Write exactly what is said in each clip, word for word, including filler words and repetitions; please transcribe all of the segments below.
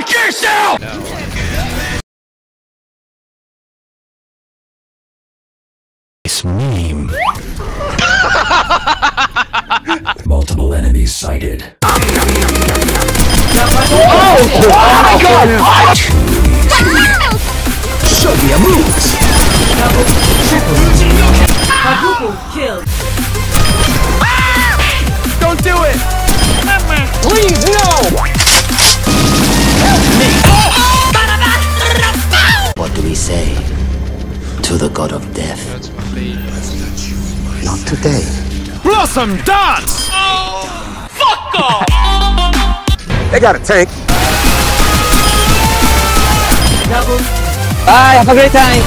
fuck yourself! No. Nice meme. Multiple enemies sighted. Oh! Oh my god! Too easy. Show me your moves. Double, triple, quadruple kill. Don't do it! Please, no! Help me! What do we say to the god of death? That's my favorite. Not today. Blossom dance! Oh, fuck off! They got a tank. Double, Bye, have a great time.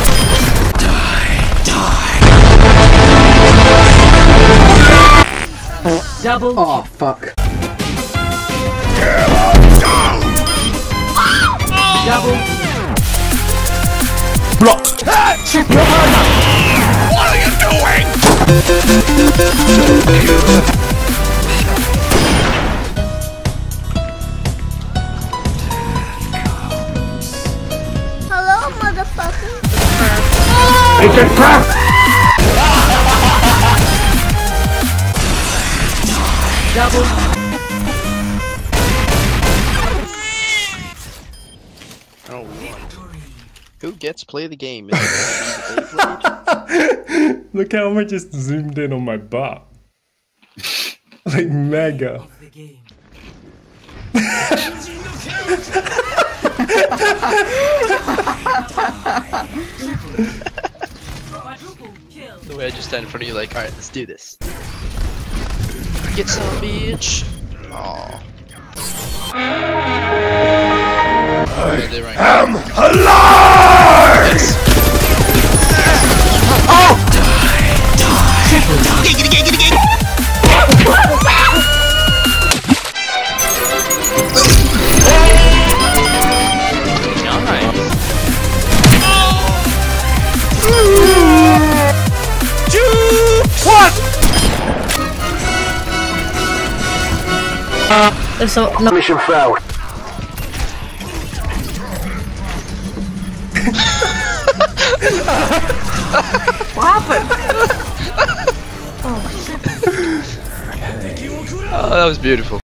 double, Oh, fuck. double, Block. triple. What are you doing? Hello, motherfucker. It's a trap! Double, Oh, who gets to play the game? Is it Look how much just zoomed in on my butt. Like mega. the game. Quadruple kill. the way I just stand in front of you, like, alright, let's do this. Get some, bitch! Aww. Yeah, they're right. I'm alive! Yes. Oh! What? Uh, so, no. Mission failed. What happened? Oh, that was beautiful.